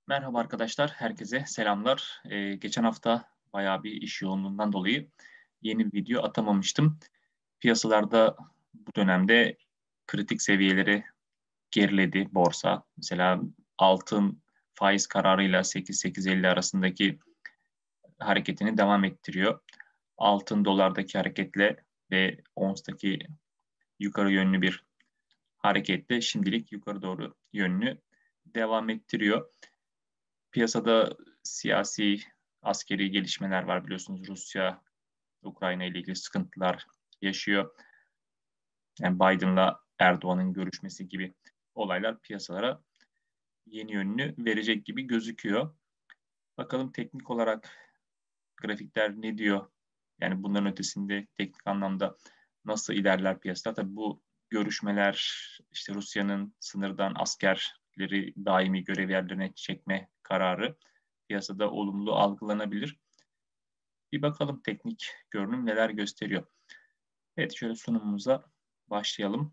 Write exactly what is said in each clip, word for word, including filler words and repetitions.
Merhaba arkadaşlar, herkese selamlar. Eee, geçen hafta bayağı bir iş yoğunluğundan dolayı yeni bir video atamamıştım. Piyasalarda bu dönemde kritik seviyeleri geriledi borsa. Mesela altın faiz kararıyla sekiz sekiz elli arasındaki hareketini devam ettiriyor. Altın dolardaki hareketle ve onstaki yukarı yönlü bir hareketle şimdilik yukarı doğru yönünü devam ettiriyor. Piyasada siyasi, askeri gelişmeler var biliyorsunuz. Rusya, Ukrayna ile ilgili sıkıntılar yaşıyor. Yani Biden'la Erdoğan'ın görüşmesi gibi olaylar piyasalara yeni yönünü verecek gibi gözüküyor. Bakalım teknik olarak grafikler ne diyor? Yani bunların ötesinde teknik anlamda nasıl ilerler piyasalar? Tabii bu görüşmeler işte Rusya'nın sınırdan askerleri daimi görev yerlerine çekme kararı piyasada olumlu algılanabilir. Bir bakalım teknik görünüm neler gösteriyor. Evet, şöyle sunumumuza başlayalım.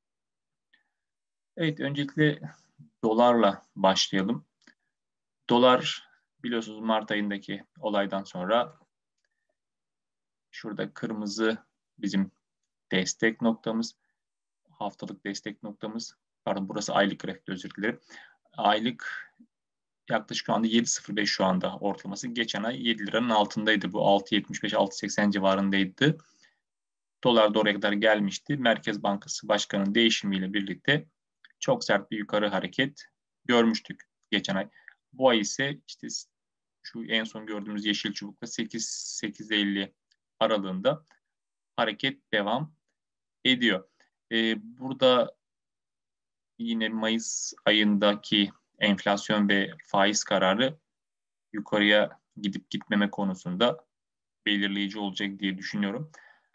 Evet, öncelikle dolarla başlayalım. Dolar biliyorsunuz Mart ayındaki olaydan sonra şurada kırmızı bizim destek noktamız, haftalık destek noktamız. Pardon, burası aylık grafik, özür dilerim. Aylık yaklaşık şu anda yedi virgül sıfır beş şu anda ortalaması. Geçen ay yedi liranın altındaydı. Bu altı virgül yetmiş beş altı virgül seksen civarındaydı. Dolar da oraya kadar gelmişti. Merkez Bankası Başkanı'nın değişimiyle birlikte çok sert bir yukarı hareket görmüştük geçen ay. Bu ay ise işte şu en son gördüğümüz yeşil çubukta sekiz sekiz elli aralığında hareket devam ediyor. Ee, burada yine Mayıs ayındaki enflasyon ve faiz kararı yukarıya gidip gitmeme konusunda belirleyici olacak diye düşünüyorum.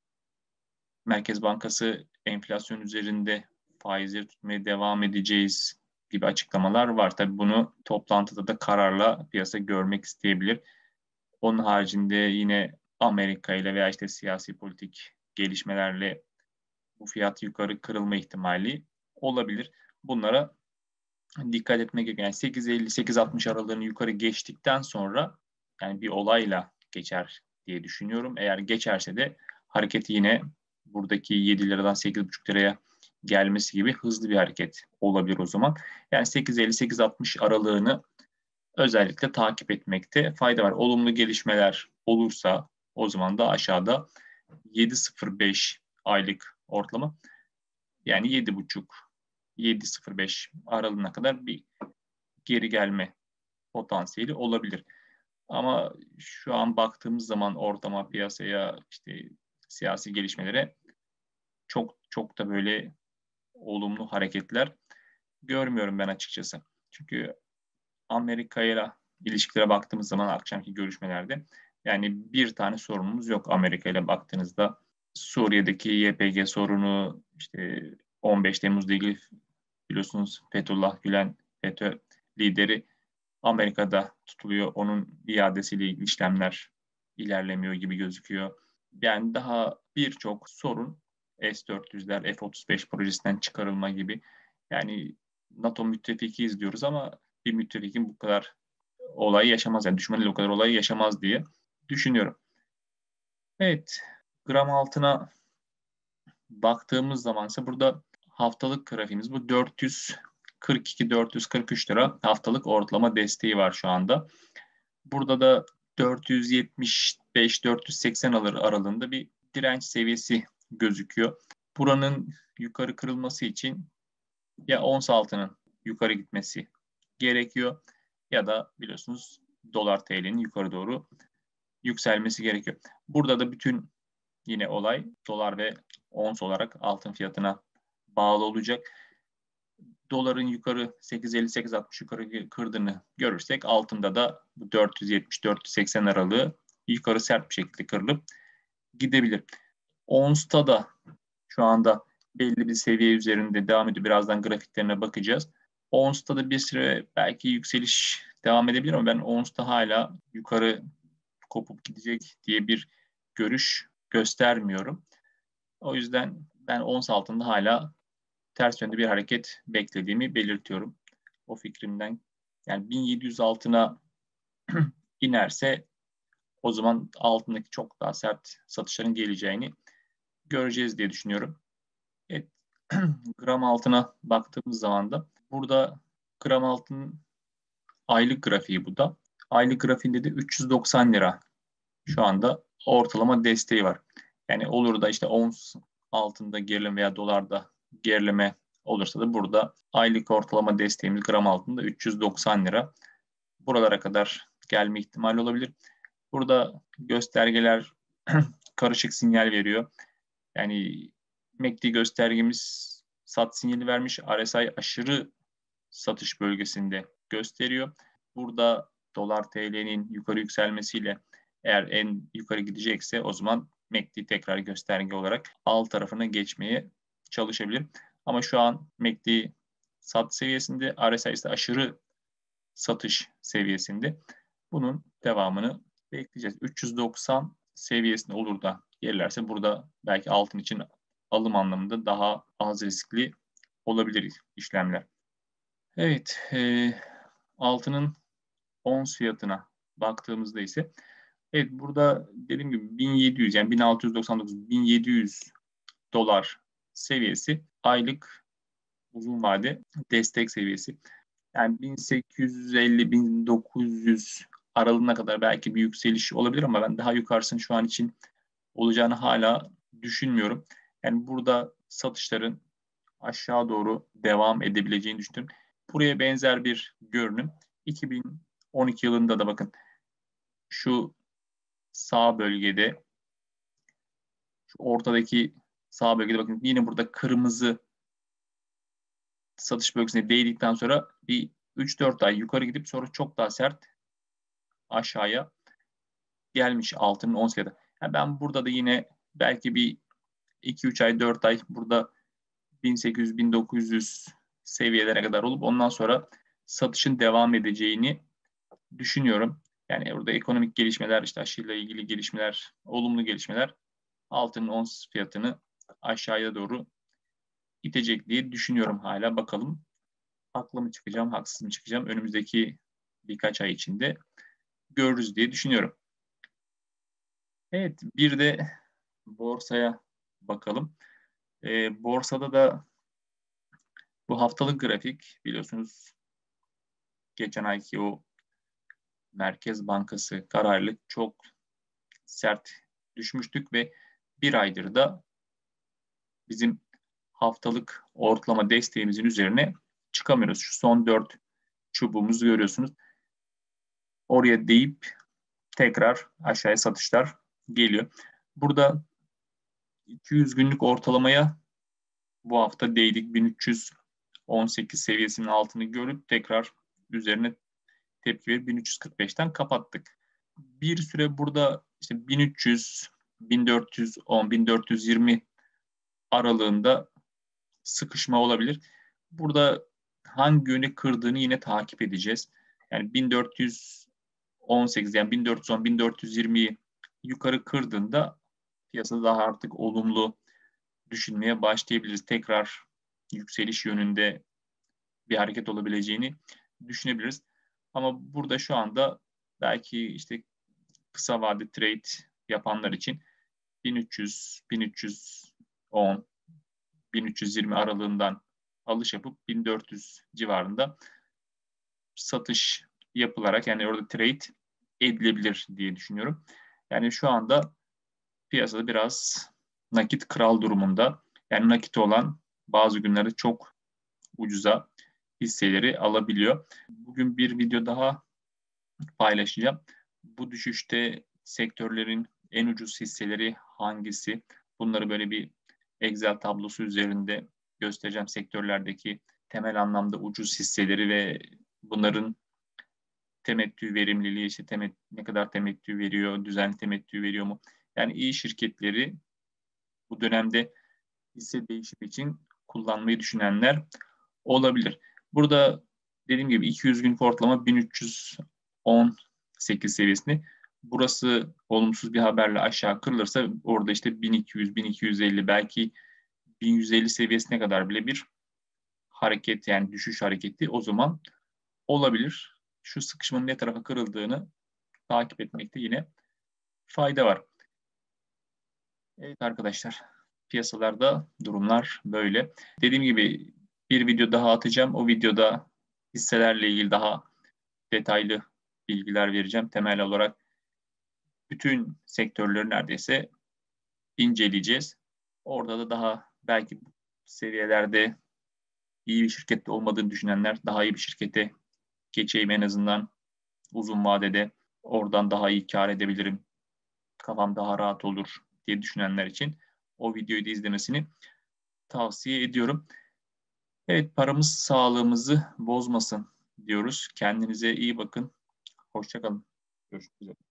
Merkez Bankası enflasyon üzerinde faizleri tutmaya devam edeceğiz gibi açıklamalar var. Tabii bunu toplantıda da kararla piyasa görmek isteyebilir. Onun haricinde yine Amerika ile veya işte siyasi politik gelişmelerle bu fiyat yukarı kırılma ihtimali olabilir. Bunlara dikkat etmek gerekiyor. Yani sekiz elli sekiz altmış aralığını yukarı geçtikten sonra yani bir olayla geçer diye düşünüyorum. Eğer geçerse de hareketi yine buradaki yedi liradan sekiz buçuk liraya gelmesi gibi hızlı bir hareket olabilir o zaman. Yani sekiz elli sekiz altmış aralığını özellikle takip etmekte fayda var. Olumlu gelişmeler olursa o zaman da aşağıda yedi virgül sıfır beş aylık ortalama, yani yedi buçuk yedi virgül sıfır beş aralığına kadar bir geri gelme potansiyeli olabilir. Ama şu an baktığımız zaman ortama, piyasaya, işte siyasi gelişmelere çok çok da böyle olumlu hareketler görmüyorum ben açıkçası. Çünkü Amerika ile ilişkilere baktığımız zaman akşamki görüşmelerde yani bir tane sorunumuz yok Amerika ile baktığınızda. Suriye'deki Y P G sorunu, işte on beş Temmuz'da ilgili biliyorsunuz Fethullah Gülen, FETÖ lideri Amerika'da tutuluyor. Onun iadesiyle ilgili işlemler ilerlemiyor gibi gözüküyor. Yani daha birçok sorun, S dört yüzler, F otuz beş projesinden çıkarılma gibi. Yani NATO müttefiki izliyoruz ama bir müttefikin bu kadar olayı yaşamaz. Yani düşmanıyla o kadar olayı yaşamaz diye düşünüyorum. Evet, gram altına baktığımız zaman ise burada haftalık grafiğimiz bu dört yüz kırk iki dört yüz kırk üç lira haftalık ortalama desteği var şu anda. Burada da dört yüz yetmiş beş dört yüz seksen alır aralığında bir direnç seviyesi gözüküyor. Buranın yukarı kırılması için ya ons altının yukarı gitmesi gerekiyor ya da biliyorsunuz dolar T L'nin yukarı doğru yükselmesi gerekiyor. Burada da bütün yine olay dolar ve ons olarak altın fiyatına bağlı olacak. Doların yukarı sekiz elli sekiz altmış yukarı kırdığını görürsek altında da dört yüz yetmiş dört yüz seksen aralığı yukarı sert bir şekilde kırılıp gidebilir. Ons'ta da şu anda belli bir seviye üzerinde devam ediyor. Birazdan grafiklerine bakacağız. Ons'ta da bir süre belki yükseliş devam edebilir ama ben Ons'ta hala yukarı kopup gidecek diye bir görüş göstermiyorum. O yüzden ben ons altında hala ters yönde bir hareket beklediğimi belirtiyorum. O fikrimden Yani bin yedi yüz altına inerse o zaman altındaki çok daha sert satışların geleceğini göreceğiz diye düşünüyorum. Evet, gram altına baktığımız zaman da burada gram altının aylık grafiği bu da. Aylık grafiğinde de üç yüz doksan lira şu anda ortalama desteği var. Yani olur da işte ons altında gerileme veya dolarda gerileme olursa da burada aylık ortalama desteğimiz gram altında üç yüz doksan lira. Buralara kadar gelme ihtimali olabilir. Burada göstergeler karışık sinyal veriyor. Yani M A C D göstergemiz sat sinyali vermiş. R S I aşırı satış bölgesinde gösteriyor. Burada dolar T L'nin yukarı yükselmesiyle eğer en yukarı gidecekse o zaman M A C D tekrar gösterge olarak al tarafına geçmeye çalışabilir. Ama şu an M A C D sat seviyesinde, R S I ise aşırı satış seviyesinde. Bunun devamını bekleyeceğiz. üç yüz doksan seviyesinde olur da gelirlerse burada belki altın için alım anlamında daha az riskli olabilir işlemler. Evet, e, altının ons fiyatına baktığımızda ise evet burada dediğim gibi bin yedi yüz yani bin altı yüz doksan dokuz bin yedi yüz dolar seviyesi aylık uzun vade destek seviyesi. Yani bin sekiz yüz elli bin dokuz yüz aralığına kadar belki bir yükseliş olabilir ama ben daha yukarısını şu an için olacağını hala düşünmüyorum. Yani burada satışların aşağı doğru devam edebileceğini düşünüyorum. Buraya benzer bir görünüm iki bin on iki yılında da bakın şu sağ bölgede, şu ortadaki sağ bölgede bakın yine burada kırmızı satış bölgesine değdikten sonra bir üç dört ay yukarı gidip sonra çok daha sert aşağıya gelmiş altının ons fiyatı. Yani ben burada da yine belki bir iki üç ay dört ay burada bin sekiz yüz bin dokuz yüz seviyelere kadar olup ondan sonra satışın devam edeceğini düşünüyorum. Yani burada ekonomik gelişmeler, işte aşıyla ilgili gelişmeler, olumlu gelişmeler altının ons fiyatını aşağıya doğru itecek diye düşünüyorum hala. Bakalım haklı mı çıkacağım, haksız mı çıkacağım önümüzdeki birkaç ay içinde görürüz diye düşünüyorum. Evet, bir de borsaya bakalım. E, borsada da bu haftalık grafik biliyorsunuz geçen ayki o Merkez Bankası kararıyla çok sert düşmüştük ve bir aydır da bizim haftalık ortalama desteğimizin üzerine çıkamıyoruz. Şu son dört çubuğumuzu görüyorsunuz. Oraya deyip tekrar aşağıya satışlar geliyor. Burada iki yüz günlük ortalamaya bu hafta değdik. bin üç yüz on sekiz seviyesinin altını görüp tekrar üzerine tepki verip bin üç yüz kırk beşten kapattık. Bir süre burada işte bin üç yüz, bin dört yüz on, bin dört yüz yirmi aralığında sıkışma olabilir. Burada hangi yöne kırdığını yine takip edeceğiz. Yani bin dört yüz on sekiz yani bin dört yüz on, bin dört yüz yirmiyi yukarı kırdığında piyasada daha artık olumlu düşünmeye başlayabiliriz. Tekrar yükseliş yönünde bir hareket olabileceğini düşünebiliriz. Ama burada şu anda belki işte kısa vade trade yapanlar için bin üç yüz, bin üç yüz on, bin üç yüz yirmi aralığından alış yapıp bin dört yüz civarında satış yapılarak yani orada trade edilebilir diye düşünüyorum. Yani şu anda piyasada biraz nakit kral durumunda. Yani nakit olan bazı günlerde çok ucuza hisseleri alabiliyor. Bugün bir video daha paylaşacağım. Bu düşüşte sektörlerin en ucuz hisseleri hangisi? Bunları böyle bir Excel tablosu üzerinde göstereceğim. Sektörlerdeki temel anlamda ucuz hisseleri ve bunların temettü verimliliği, işte temet, ne kadar temettü veriyor, düzenli temettü veriyor mu? Yani iyi şirketleri bu dönemde hisse değişimi için kullanmayı düşünenler olabilir. Burada dediğim gibi iki yüz gün ortalama bin üç yüz on sekiz seviyesinde. Burası olumsuz bir haberle aşağı kırılırsa orada işte bin iki yüz, bin iki yüz elli belki bin yüz elli seviyesine kadar bile bir hareket yani düşüş hareketi o zaman olabilir. şu sıkışmanın ne tarafa kırıldığını takip etmekte yine fayda var. Evet arkadaşlar, piyasalarda durumlar böyle. Dediğim gibi bir video daha atacağım. O videoda hisselerle ilgili daha detaylı bilgiler vereceğim. Temel olarak bütün sektörleri neredeyse inceleyeceğiz. Orada da daha belki seviyelerde iyi bir şirkette olmadığını düşünenler daha iyi bir şirkete geçeyim en azından uzun vadede oradan daha iyi kar edebilirim. Kafam daha rahat olur diye düşünenler için o videoyu da izlemesini tavsiye ediyorum. Evet, paramız sağlığımızı bozmasın diyoruz. Kendinize iyi bakın. Hoşça kalın. Görüşmek üzere.